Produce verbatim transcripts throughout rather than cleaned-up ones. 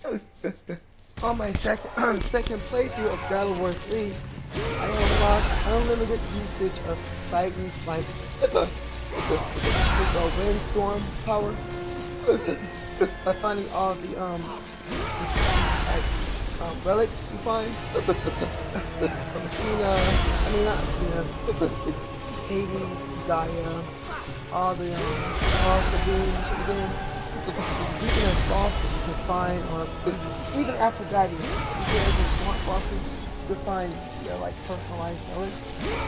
On my second second playthrough of Battle War three, I unlocked unlimited usage of Titan's like the windstorm power. By finding all the um, like, um relics you find. Athena, I mean not Athena, Hades, Gaia, all the um, all the beings again. Even as bosses you can find, or even Aphrodite, you can even want bosses to find their like personalized relics.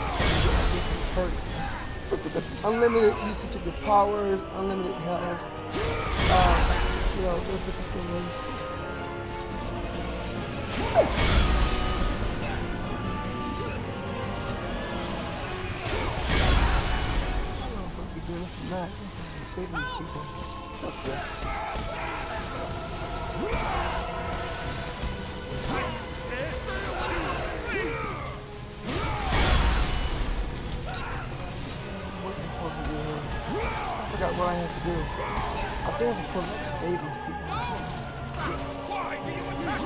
Unlimited usage of the powers, unlimited health. Uh, you know, those different things. I don't know if I'll be doing this or not. I'm saving these people. Okay. I forgot what I have to do. I think I have to come back to save these people. Why do you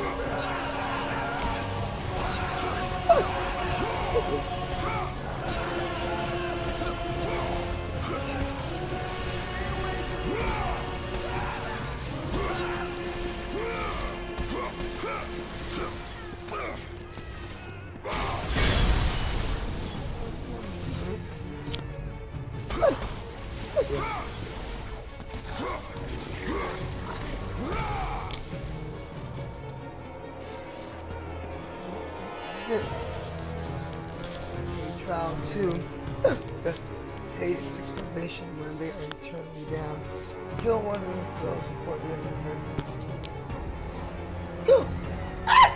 Trial two. Hades exclamation when they are eternally down. Kill one of themselves before the end of the Go! Ah!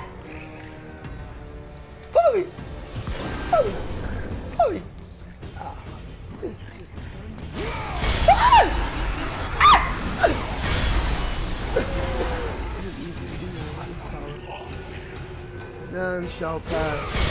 Chloe! Chloe! Chloe! Ah. None shall pass.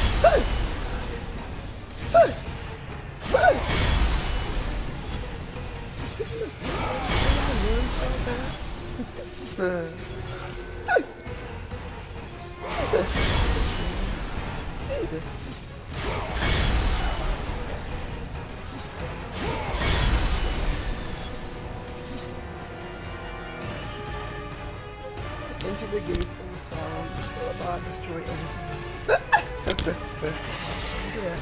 Enter the gates of the sound, about destroy everything. Yeah.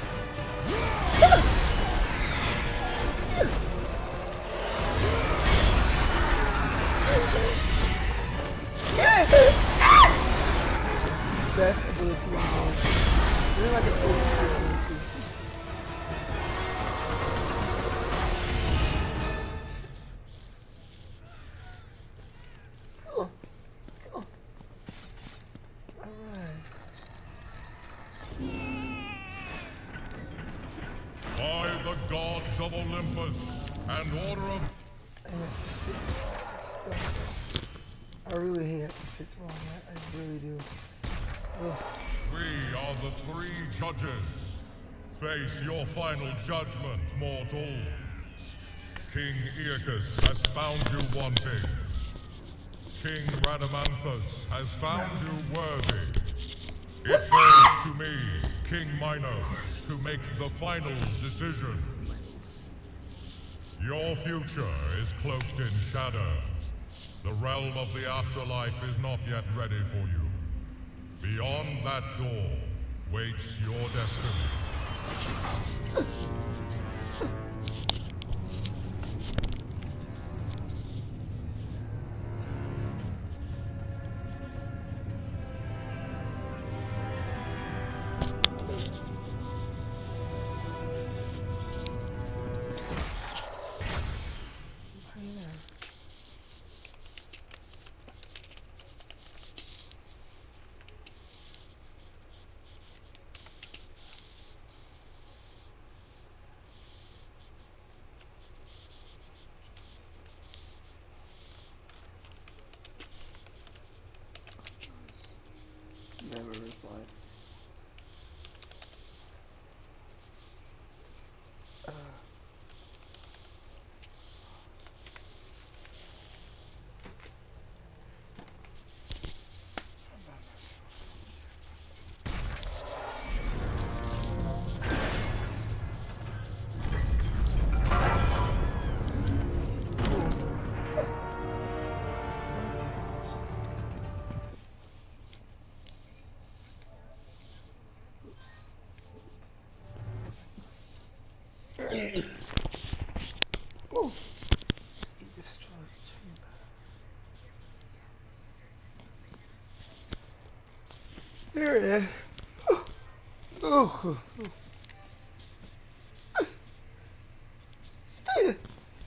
Best ability in the world. Really like an ability. Cool. Cool. Alright. By the gods of Olympus and order of... I really hate to sit wrong. I, I really do. Ugh. We are the three judges. Face your final judgment, mortal. King Aeacus has found you wanting. King Rhadamanthus has found you worthy. It falls to me, King Minos, to make the final decision. Your future is cloaked in shadow. The realm of the afterlife is not yet ready for you. Beyond that door waits your destiny. Never replied. Uh. Oh, he destroyed the chamber. There it is. Oh, oh, oh. David.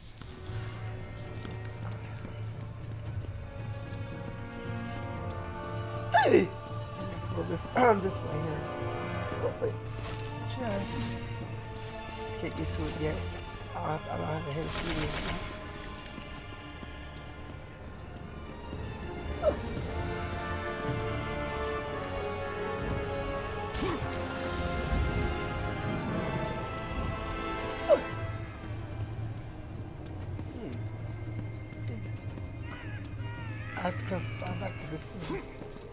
David. Go this, um, this way here. Oh, wait. Just can't get to it yet. I don't have, I don't have a head shooting. I have to come fly back to this thing.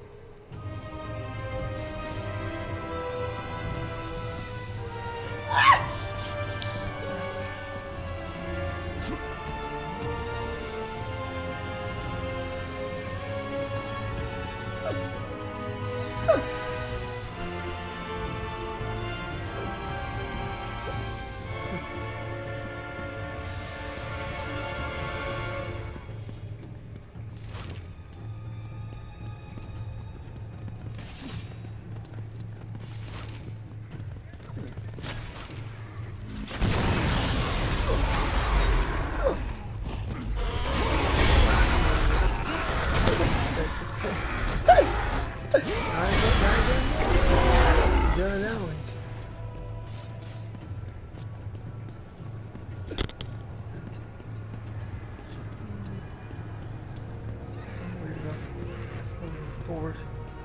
Forward.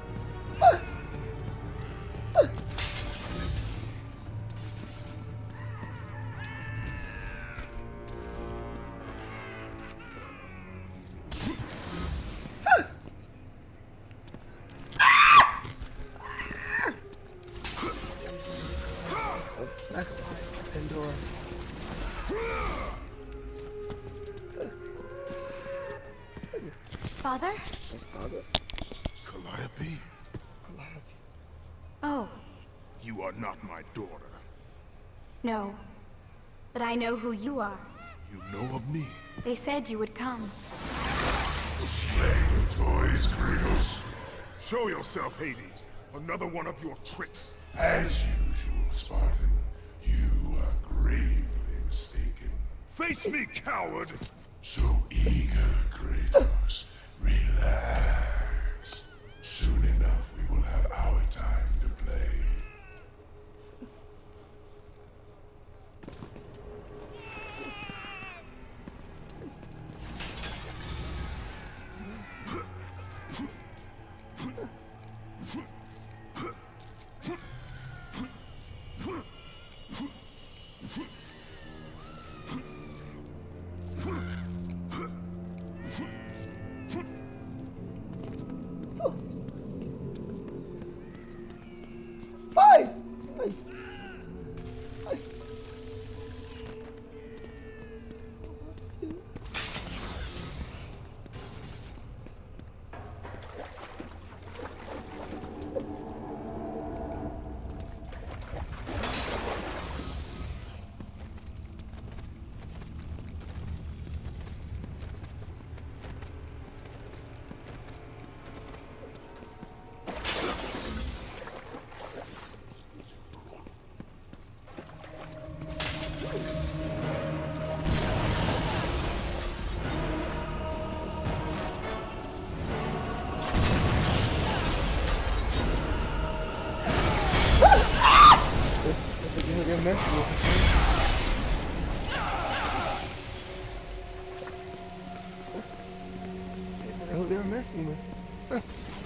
That's Pandora. Father? Father. Calliope? Calliope. Oh, You are not my daughter. no. But I know who you are. You know of me. They said you would come. Play with toys, Kratos. Show yourself, Hades. Another one of your tricks. As usual, Spartan, you are gravely mistaken. Face me, coward! So eager, Kratos. Relax. Soon enough, we will have our time to play. Bye! Bye! Bye! They're messing with me. Who they were messing with.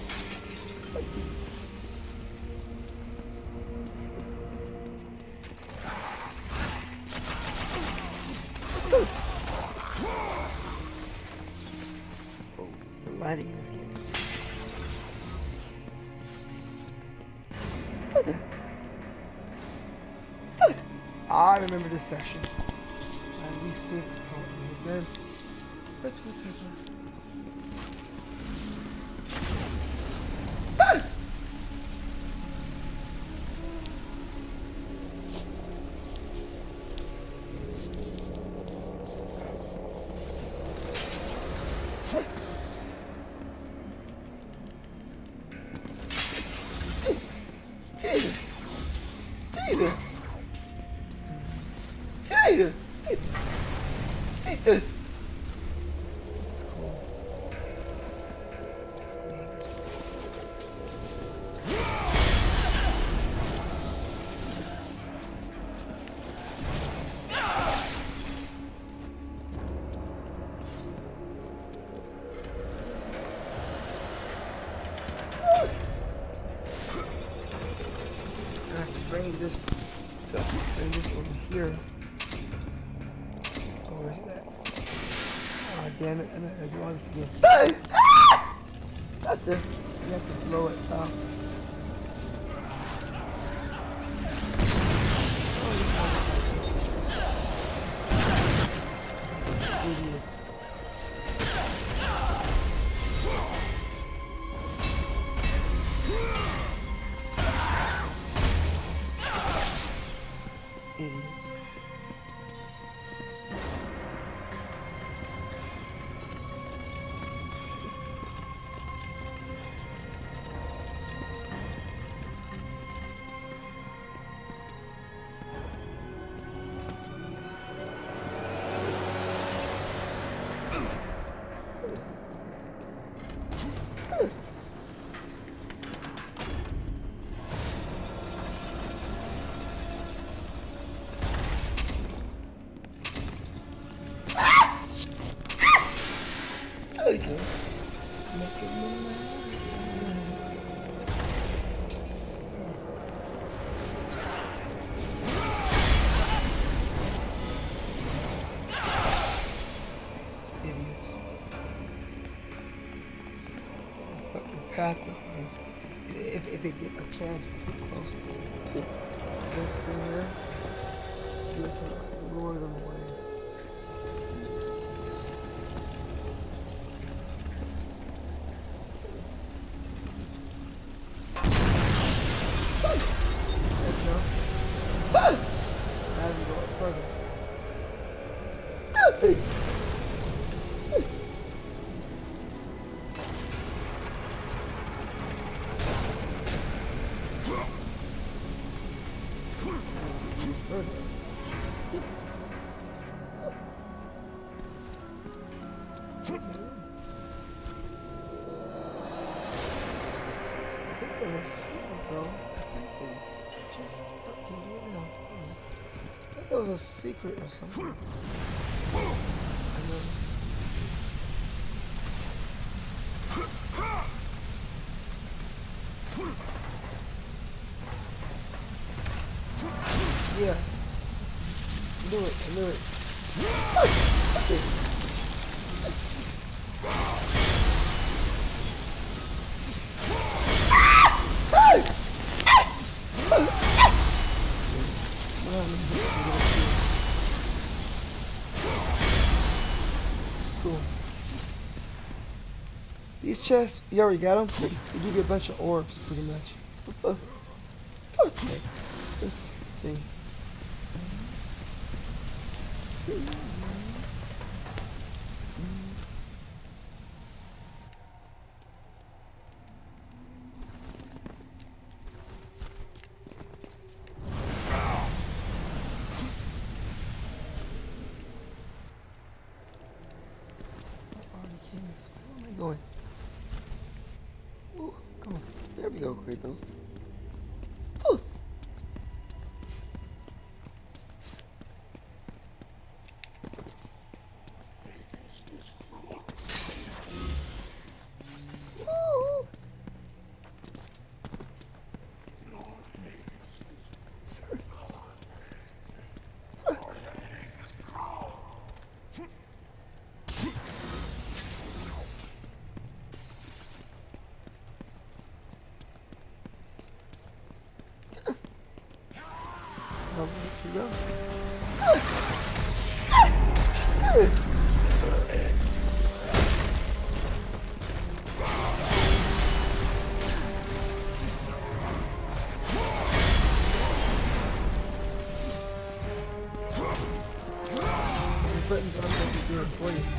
Oh, the lighting is getting. I remember this section. At least think oh, man. bring this, bring this over here. Oh, where's that? Oh, damn it, I'm not gonna do all this again. That's it. You have to blow it up. Idiots. Okay. Idiots. Fucking path is if, if they get a chance to get close. This thing here. Just lure them away. That was a secret or something. Yeah. I knew it, I knew it. Cool. These chests, you already got them? They give you a bunch of orbs, pretty much. Okay. Let's see. Going. Ooh, come on. There we go, Kratos. Ooh. Ooh. I'll let you go. The buttons aren't going to do it for you.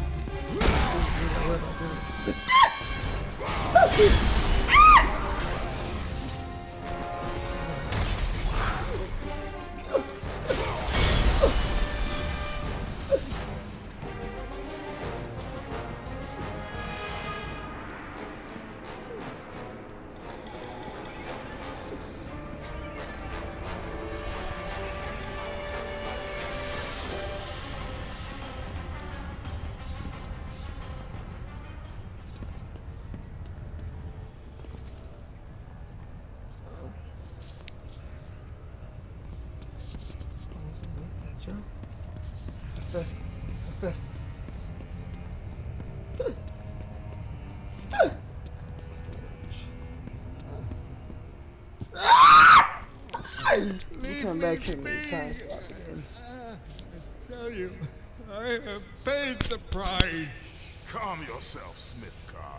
You come back here many times again. I tell you, I have paid the price. Calm yourself, Smith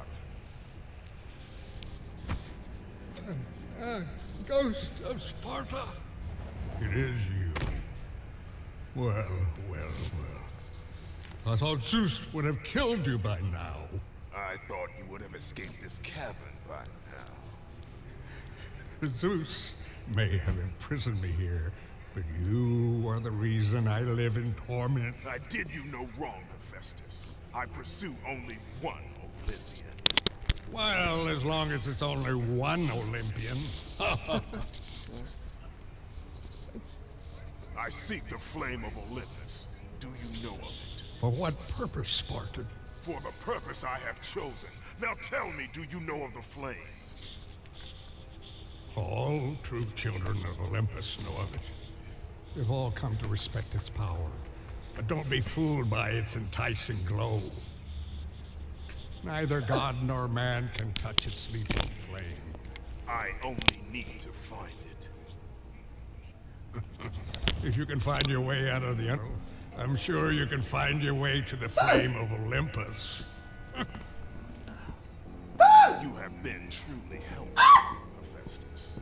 God. Uh, ghost of Sparta. It is you. Well, well, well. I thought Zeus would have killed you by now. I thought you would have escaped this cavern by now. Zeus may have imprisoned me here, but you are the reason I live in torment. I did you no wrong, Hephaestus. I pursue only one Olympian. Well, as long as it's only one Olympian. I seek the flame of Olympus. Do you know of it? For what purpose, Spartan? For the purpose I have chosen. Now tell me, do you know of the flame? All true children of Olympus know of it. They've all come to respect its power. But don't be fooled by its enticing glow. Neither god nor man can touch its lethal flame. I only need to find it. If you can find your way out of the tunnel, I'm sure you can find your way to the flame of Olympus. You have been truly helpful, Hephaestus.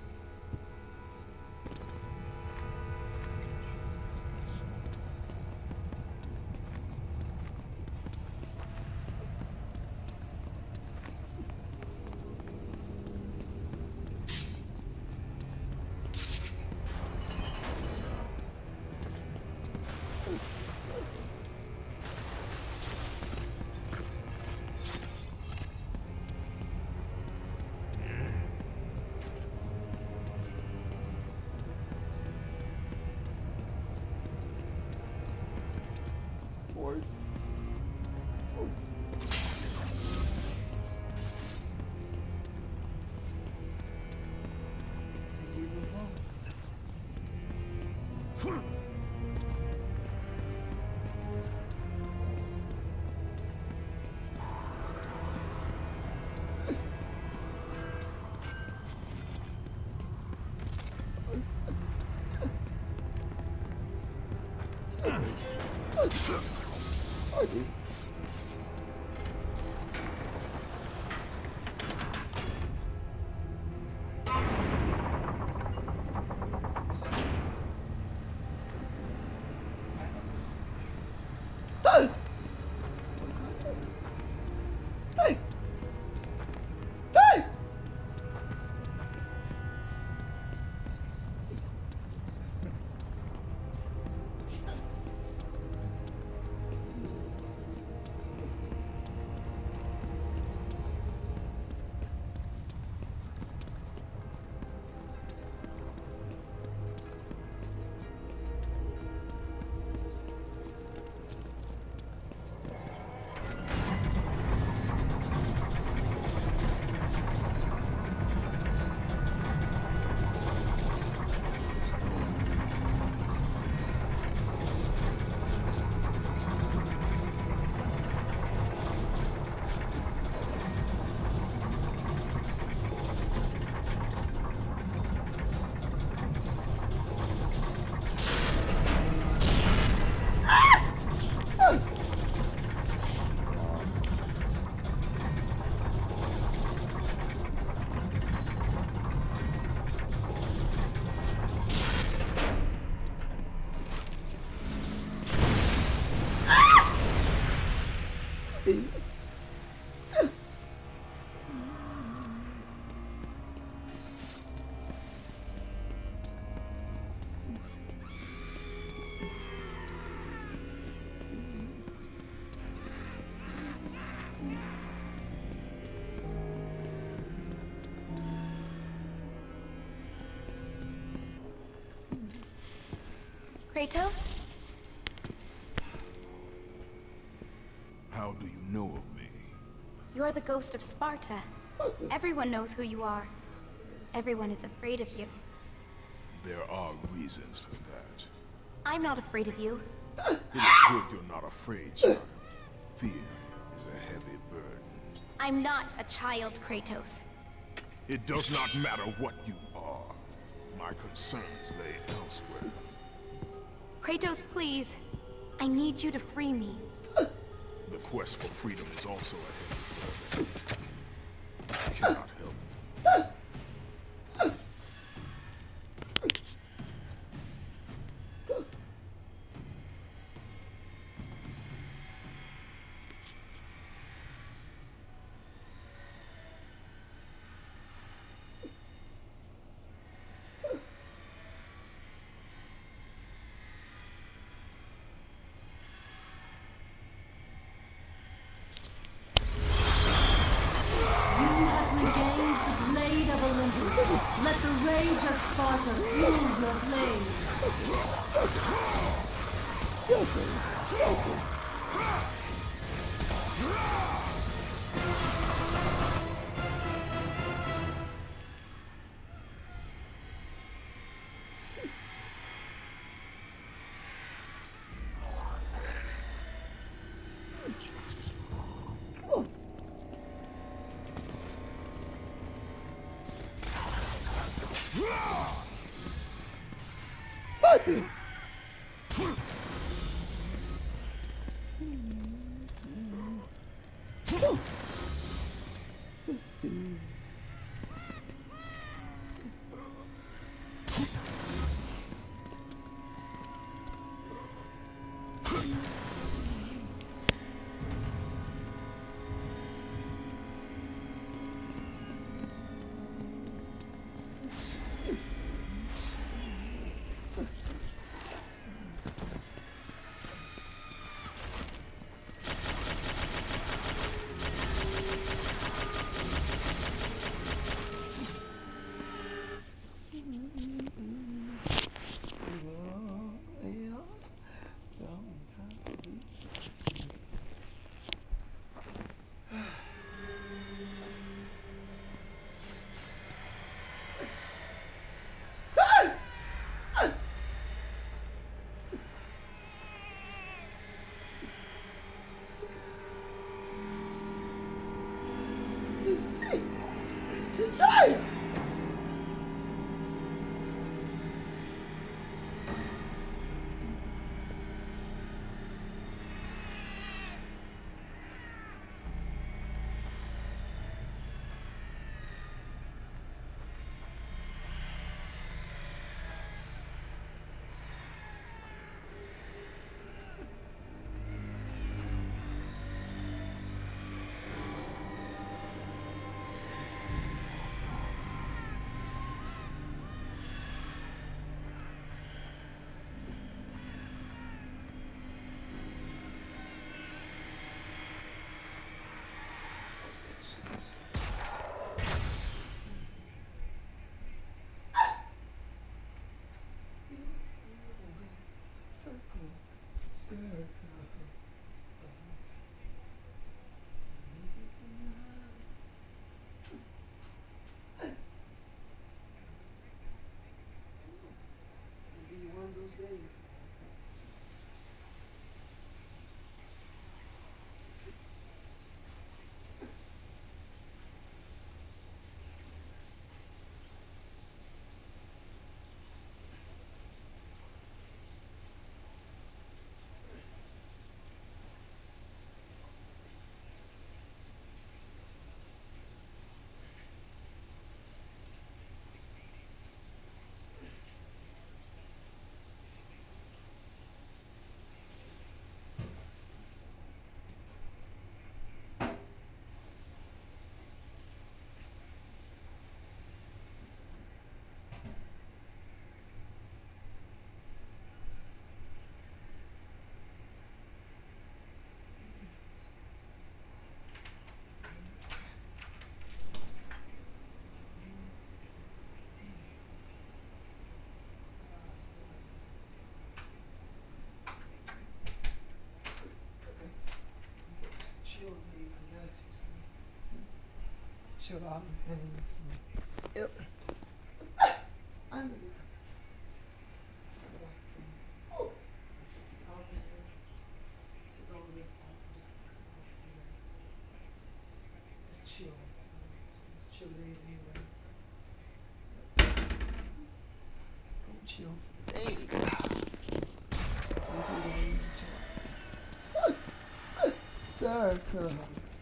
Kratos? How do you know of me? You're the ghost of Sparta. Everyone knows who you are. Everyone is afraid of you. There are reasons for that. I'm not afraid of you. It is good you're not afraid, child. Fear is a heavy burden. I'm not a child, Kratos. It does not matter what you are. My concerns lay elsewhere. Kratos, please. I need you to free me. The quest for freedom is also a heavy burden. I cannot help you. Let the rage of Sparta fuel your blade. Chill out and yep. I'm Chill. Hey. Circle.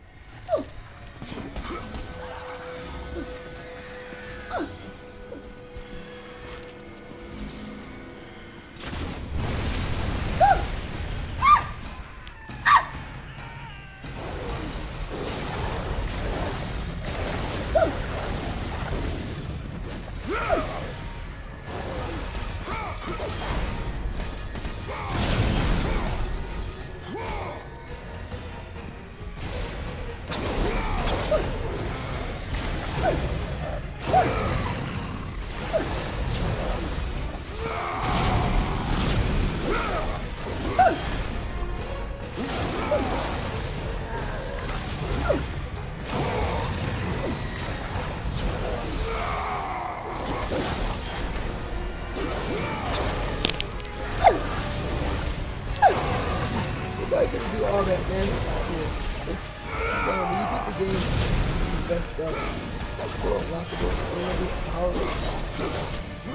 I can do all that, man. Yeah. So when you beat the game, you best up. Go unlockable, unlockable, power.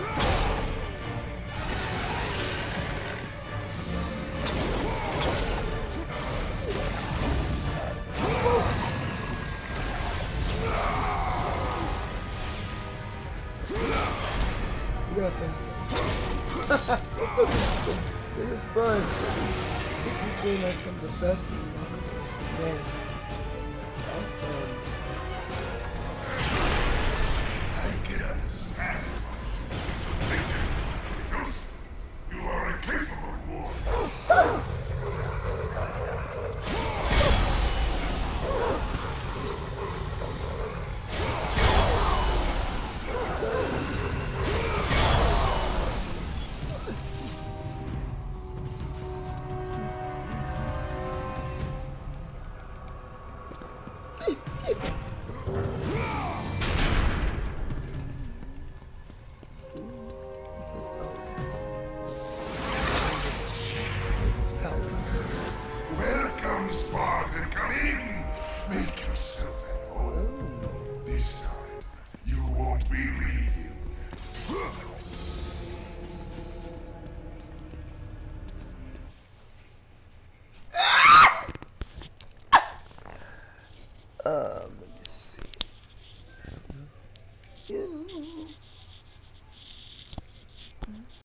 You got this. This is fun. This game has some of the best man. I can understand why she's so thinking, because you are a capable warrior. Welcome, Spartan. Come in. Make yourself at home. This time, you won't be leaving. Um, let me see. Yeah.